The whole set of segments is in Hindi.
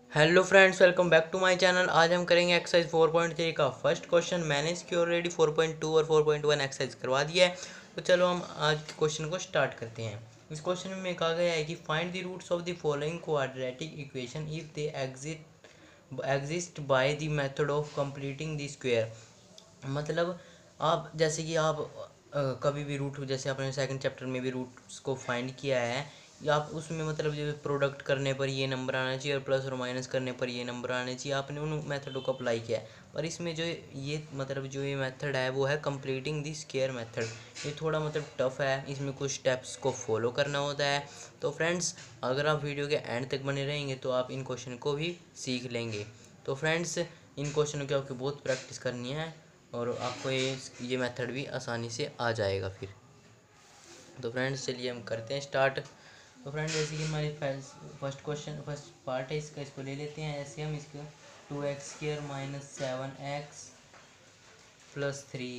Hello friends, welcome back to my channel. आज हम करेंगे एक्सरसाइज 4.3 का फर्स्ट क्वेश्चन। मैंने इसकी ऑलरेडी 4.2 और 4.1 एक्सरसाइज करवा दिया है। तो चलो हम आज के क्वेश्चन को स्टार्ट करते हैं। इस क्वेश्चन में कहा गया है कि find the roots of the following quadratic equation if they exist by the method of completing the square. मतलब आप जैसे कि आप कभी भी रूट, जैसे आपने सेकंड चैप्टर में भी रूट्स को फाइंड किया है, या आप उसमें मतलब जो प्रोडक्ट करने पर ये नंबर आना चाहिए और प्लस और माइनस करने पर ये नंबर आने चाहिए, आपने उन मेथडों को अप्लाई किया है। पर इसमें जो ये मतलब जो ये मेथड है वो है कंप्लीटिंग द स्क्वायर मेथड। ये थोड़ा मतलब टफ है, इसमें कुछ स्टेप्स को फॉलो करना होता है। तो फ्रेंड्स, अगर आप वीडियो के एंड तक बने रहेंगे तो आप इन क्वेश्चन को भी सीख लेंगे। तो फ्रेंड्स, इन क्वेश्चनों की आपको बहुत प्रैक्टिस करनी है और आपको ये मेथड भी आसानी से आ जाएगा फिर। तो फ्रेंड्स, चलिए हम करते हैं स्टार्ट। तो फ्रेंड्स, जैसे कि हमारी फर्स्ट पार्ट है इसका, इसको ले लेते हैं। ऐसे हम इसको 2x² माइनस 7x प्लस 3।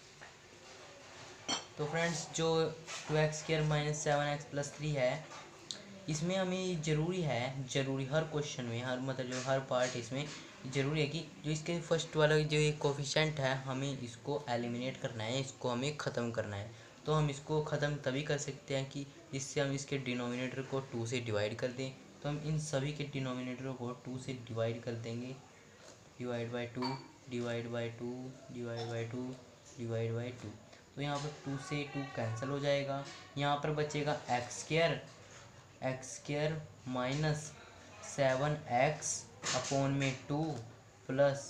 तो फ्रेंड्स, जो 2x² माइनस 7x प्लस 3 है, इसमें हमें ज़रूरी हर क्वेश्चन में, हर मतलब जो हर पार्ट इसमें ज़रूरी है कि जो इसके फर्स्ट वाला जो ये कोफिशेंट है, हमें इसको एलिमिनेट करना है, इसको हमें ख़त्म करना है। तो हम इसको ख़त्म तभी कर सकते हैं कि इससे हम इसके डिनोमिनेटर को 2 से डिवाइड कर दें। तो हम इन सभी के डिनोमिनेटर को 2 से डिवाइड कर देंगे। Divide by 2, divide by 2, divide by 2, divide by 2। तो यहाँ पर 2 से 2 कैंसिल हो जाएगा। यहाँ पर बचेगा x square minus 7x upon में 2 प्लस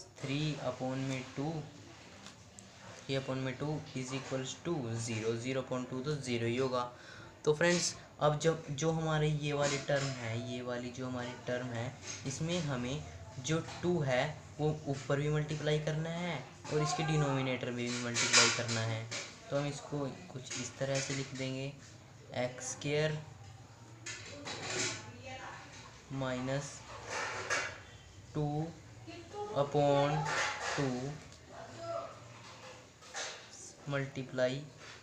3 अपॉन में 2 इज इक्वल्स टू 0। 0.2 तो ज़ीरो ही होगा। तो फ्रेंड्स, अब जब जो हमारे ये वाली टर्म है, ये वाली जो हमारी टर्म है, इसमें हमें जो 2 है वो ऊपर भी मल्टीप्लाई करना है और इसके डिनोमिनेटर में भी मल्टीप्लाई करना है। तो हम इसको कुछ इस तरह से लिख देंगे, x² माइनस 2/2 मल्टीप्लाई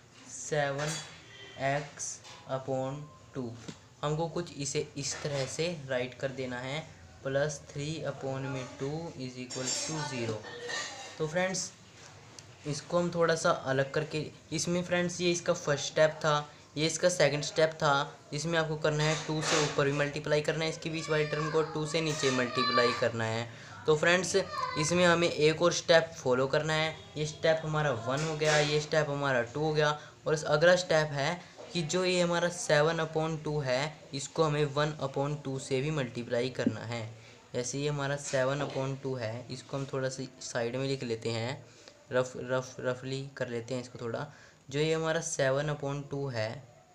7x/2। हमको कुछ इसे इस तरह से राइट कर देना है, प्लस 3/2 इज इक्वल टू 0। तो फ्रेंड्स, इसको हम थोड़ा सा अलग करके, इसमें फ्रेंड्स ये इसका फर्स्ट स्टेप था, ये इसका सेकंड स्टेप था। इसमें आपको करना है 2 से ऊपर भी मल्टीप्लाई करना है, इसके बीच वाली टर्म को 2 से नीचे मल्टीप्लाई करना है। तो फ्रेंड्स, इसमें हमें एक और स्टेप फॉलो करना है। ये स्टेप हमारा 1 हो गया, ये स्टेप हमारा 2 हो गया, और इस अगला स्टेप है कि जो ये हमारा 7/2 है, इसको हमें 1/2 से भी मल्टीप्लाई करना है। जैसे ये हमारा 7/2 है, इसको हम थोड़ा सा साइड में लिख लेते हैं, रफली कर लेते हैं इसको थोड़ा। जो ये हमारा 7/2 है,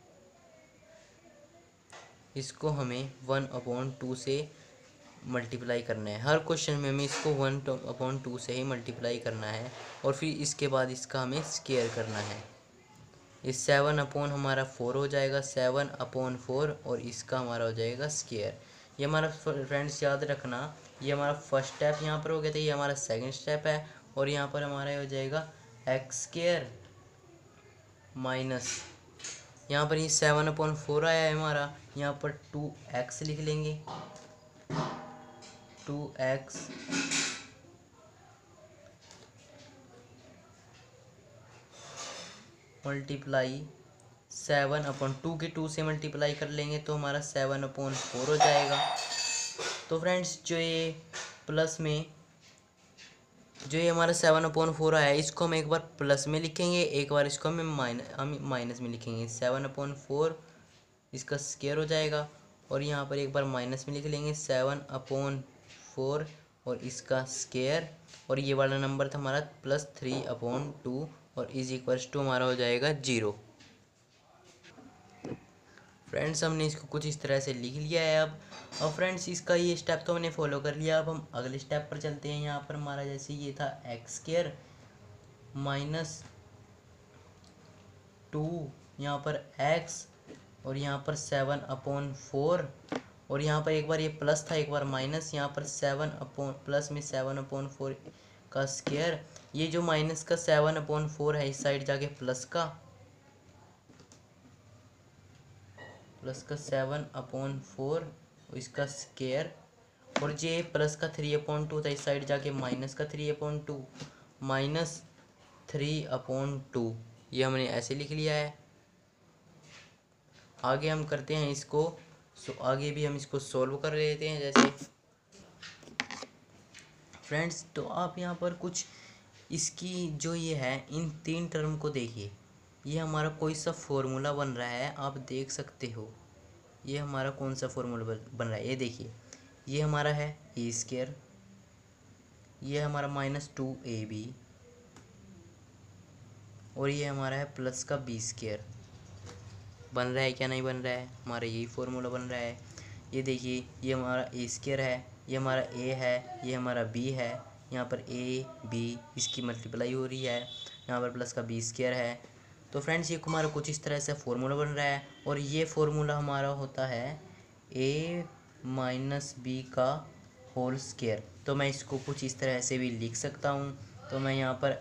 इसको हमें 1/2 से मल्टीप्लाई करना है। हर क्वेश्चन में हमें इसको 1/2 से ही मल्टीप्लाई करना है, और फिर इसके बाद इसका हमें स्क्वायर करना है। इस 7/4 हो जाएगा, 7/4, और इसका हमारा हो जाएगा स्क्वायर। ये हमारा फ्रेंड्स याद रखना, ये हमारा फर्स्ट स्टेप यहाँ पर हो गया था, ये हमारा सेकंड स्टेप है, और यहाँ पर हमारा हो जाएगा x² माइनस, यहाँ पर ये 7/4 आया है हमारा, यहाँ पर 2x लिख लेंगे। 2x मल्टीप्लाई 7/2 के 2 से मल्टीप्लाई कर लेंगे तो हमारा 7/4 हो जाएगा। तो फ्रेंड्स, जो ये प्लस में जो ये हमारा 7/4 आया है, इसको हम एक बार प्लस में लिखेंगे, एक बार इसको हम माइनस में लिखेंगे। 7/4 इसका स्क्वायर हो जाएगा, और यहाँ पर एक बार माइनस में लिख लेंगे 7/4 और इसका स्क्वायर, और ये वाला नंबर था हमारा +3/2, और इज इक्वल्स टू हमारा हो जाएगा 0। फ्रेंड्स, हमने इसको कुछ इस तरह से लिख लिया है अब। और फ्रेंड्स, इसका ये स्टेप तो हमने फॉलो कर लिया। अब हम अगले स्टेप पर चलते हैं। यहाँ पर हमारा जैसे ये था x² माइनस 2, यहाँ पर x, और यहाँ पर 7/4, और यहाँ पर एक बार ये प्लस था, एक बार माइनस, यहाँ पर प्लस में 7/4 का स्क्वायर। ये जो माइनस का 7/4 है, इस साइड जाके प्लस का 7/4 इसका स्क्वायर, और ये प्लस का 3/2 था, इस साइड जाके माइनस का 3/2 माइनस 3/2, ये हमने ऐसे लिख लिया है। आगे हम करते हैं इसको, आगे भी हम इसको सॉल्व कर लेते हैं। जैसे फ्रेंड्स, तो आप यहाँ पर कुछ इसकी जो ये है, इन 3 टर्म को देखिए, ये हमारा कोई सा फॉर्मूला बन रहा है, आप देख सकते हो। ये हमारा कौन सा फॉर्मूला बन रहा है, ये देखिए, ये हमारा है a², ये हमारा -2ab, और ये हमारा है प्लस का b²। बन रहा है क्या, नहीं बन रहा है, हमारा यही फॉर्मूला बन रहा है। ये देखिए, ये हमारा a² है, ये हमारा a है, ये हमारा b है, यहाँ पर a b इसकी मल्टीप्लाई हो रही है, यहाँ पर प्लस का b² है। तो फ्रेंड्स, ये हमारा कुछ इस तरह से फॉर्मूला बन रहा है, और ये फॉर्मूला हमारा होता है a माइनस b का होल स्क्वायर। तो मैं इसको कुछ इस तरह से भी लिख सकता हूँ। तो मैं यहाँ पर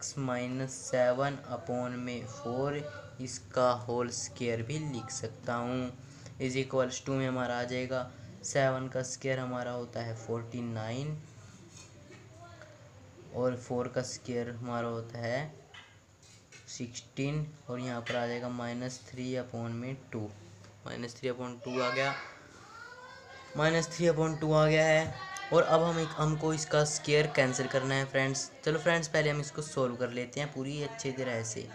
x-7/4 इसका होल स्क्वायर भी लिख सकता हूँ। इज इक्वल्स टू में हमारा आ जाएगा 7 का स्क्वायर हमारा होता है 49, और 4 का स्क्वायर हमारा होता है 16, और यहाँ पर आ जाएगा -3/2। -3/2 आ गया, -3/2 आ गया है। और अब हमको इसका स्क्वायर कैंसिल करना है फ्रेंड्स। चलो फ्रेंड्स, पहले हम इसको सॉल्व कर लेते हैं पूरी अच्छी तरह से।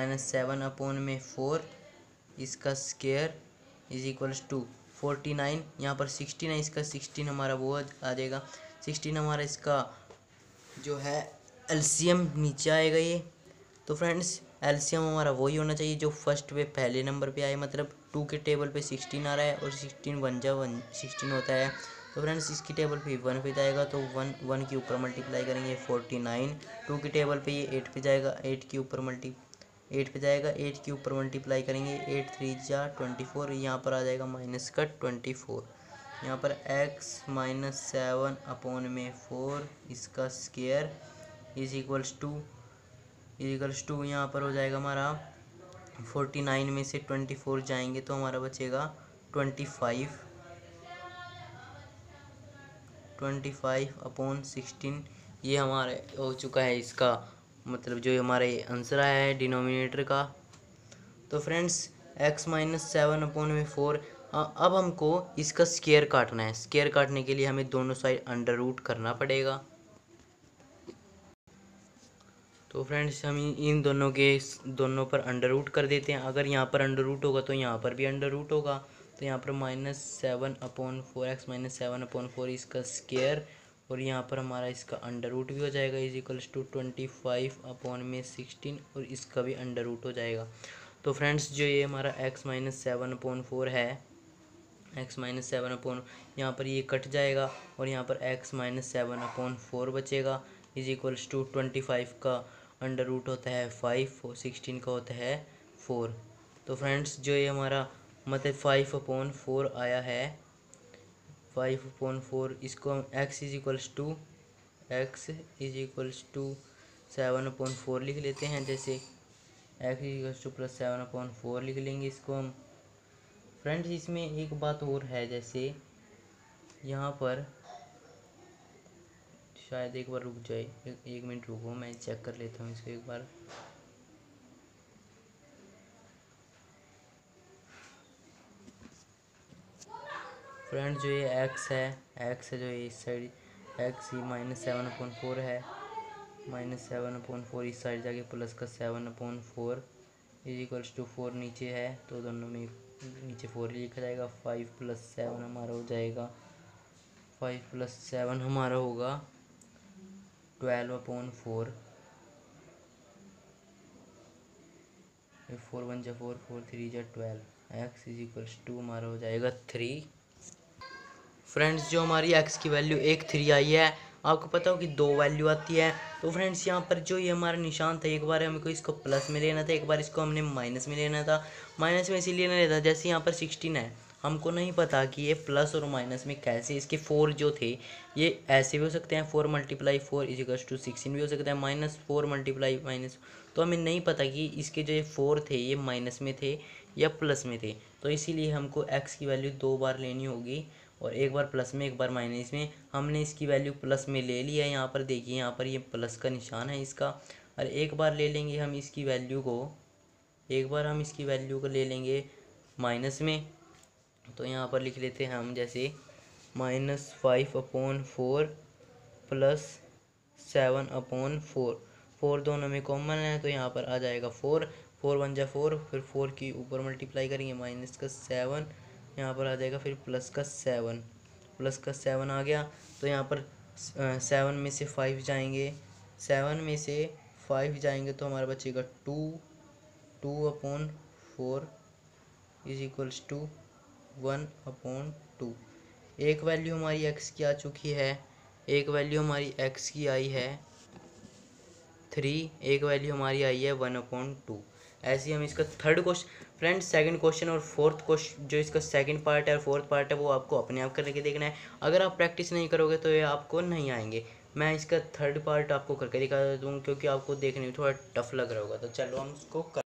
-7/4 इसका स्क्वायर इज इक्वल्स टू 49, यहाँ पर 16 है, इसका 16 हमारा वो आ जाएगा, 16 हमारा इसका जो है एलसीएम नीचे आएगा ये। तो फ्रेंड्स, एलसीएम हमारा वही होना चाहिए जो फर्स्ट पे पहले नंबर पे आए, मतलब 2 के टेबल पे 16 आ रहा है, और 16 1 जा 1 16 होता है। तो फ्रेंड्स, इसकी टेबल पे 1 पे जाएगा, तो 1 के ऊपर मल्टीप्लाई करेंगे 49, 2 के टेबल पे ये 8 पे जाएगा, 8 के ऊपर 8 पे जाएगा, 8 के ऊपर मल्टीप्लाई करेंगे 8 3 जा 24, यहाँ पर आ जाएगा माइनस का 24। यहाँ पर x-7/4 इसका स्क्वायर इज इक्वल्स टू यहाँ पर हो जाएगा हमारा 49 में से 24 जाएंगे तो हमारा बचेगा 25/16। ये हमारे हो चुका है इसका मतलब जो हमारे आंसर आया है डिनोमिनेटर का। तो फ्रेंड्स, x-7/4, अब हमको इसका स्क्वायर काटना है। स्क्वायर काटने के लिए हमें दोनों साइड अंडर रूट करना पड़ेगा। तो फ्रेंड्स, हम इन दोनों पर अंडर रूट कर देते हैं। अगर यहाँ पर अंडर रूट होगा तो यहाँ पर भी अंडर रूट होगा। तो यहाँ पर -7/4 x-7/4 इसका स्क्वायर, और यहाँ पर हमारा इसका अंडर रूट भी हो जाएगा इज इक्वल्स टू 25/16, और इसका भी अंडर रूट हो जाएगा। तो फ्रेंड्स, जो ये हमारा x-7/4 है, x-7/4 यहाँ पर ये कट जाएगा, और यहाँ पर x-7/4 बचेगा इज इक्वल्स टू 25 का अंडर रूट होता है 5 और 16 का होता है 4। तो फ्रेंड्स, जो ये हमारा मतलब 5/4 आया है, 5/4 इसको हम x इज इक्वल्स टू 7/4 लिख लेते हैं। जैसे x इज इक्वल्स टू +7/4 लिख लेंगे इसको हम। फ्रेंड्स, इसमें एक बात और है, जैसे यहाँ पर शायद एक बार रुक जाए, एक मिनट रुको, मैं चेक कर लेता हूँ इसको एक बार। फ्रेंड्स, जो ये x है जो ये इस साइड x ही -7/4 है, -7/4 इस साइड जाके प्लस का 7/4 इज इक्वल्स टू 4 नीचे है, तो दोनों में नीचे 4 ही लिखा जाएगा। 5 + 7 हमारा हो जाएगा, 5 + 7 हमारा होगा 12/4। 4 1 जा 4, 4 3 जा 12, x इज इक्वल्स टू हमारा हो जाएगा 3। फ्रेंड्स, जो हमारी x की वैल्यू 3 आई है, आपको पता हो कि 2 वैल्यू आती है। तो फ्रेंड्स, यहाँ पर जो ये हमारा निशान था, एक बार हमको इसको प्लस में लेना था, एक बार इसको हमने माइनस में लेना था। माइनस में इसीलिए लेना था, जैसे यहाँ पर 16 है, हमको नहीं पता कि ये प्लस और माइनस में कैसे, इसके 4 जो थे ये ऐसे भी हो सकते हैं, 4 × 4 इज इक्वल्स टू 16 भी हो सकता है, -4 × माइनस। तो हमें नहीं पता कि इसके जो ये 4 थे ये माइनस में थे या प्लस में थे, तो इसीलिए हमको x की वैल्यू 2 बार लेनी होगी। और एक बार प्लस में एक बार माइनस में। हमने इसकी वैल्यू प्लस में ले लिया है, यहाँ पर देखिए यहाँ पर ये प्लस का निशान है इसका। और एक बार ले लेंगे हम इसकी वैल्यू को, एक बार हम इसकी वैल्यू को ले लेंगे माइनस में। तो यहाँ पर लिख लेते हैं हम जैसे -5/4 प्लस 7/4। 4 दोनों में कॉमन है तो यहाँ पर आ जाएगा 4। 4 1 जा 4, फिर 4 की ऊपर मल्टीप्लाई करेंगे माइनस का 7, यहाँ पर आ जाएगा फिर प्लस का 7। प्लस का 7 आ गया तो यहाँ पर 7 में से 5 जाएंगे, 7 में से 5 जाएंगे तो हमारा बचेगा 2/4 इज इक्वल्स टू 1/2। एक वैल्यू हमारी x की आ चुकी है, एक वैल्यू हमारी x की आई है 3, एक वैल्यू हमारी आई है 1/2। ऐसे ही हम इसका third question friends, second question और फोर्थ क्वेश्चन जो इसका सेकंड पार्ट है और फोर्थ पार्ट है वो आपको अपने आप करके देखना है। अगर आप प्रैक्टिस नहीं करोगे तो ये आपको नहीं आएंगे। मैं इसका थर्ड पार्ट आपको करके दिखा दूँ क्योंकि आपको देखने में थोड़ा टफ लग रहा होगा। तो चलो हम इसको